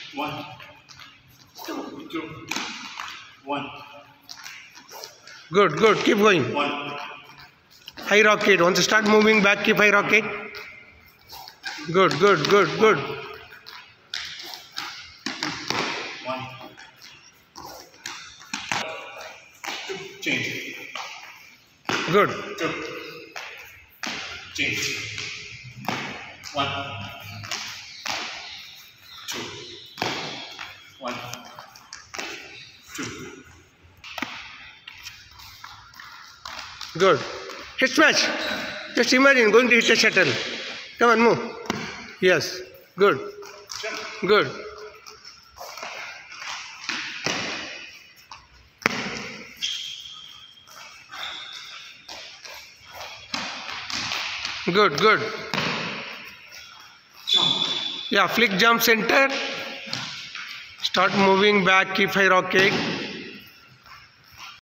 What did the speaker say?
1, 2, 1. Good, good. Keep going. 1, High rocket. Once you start moving back, keep high rocket. Good, good, good, good. 1, 2, change. Good. 2, change. 1, 2, 1, 2. Good. Hit smash. Just imagine going to hit a shuttle. Come on, move. Yes. Good. Good. Good, good. Yeah, flick jump center. Start moving back, keep high rocket.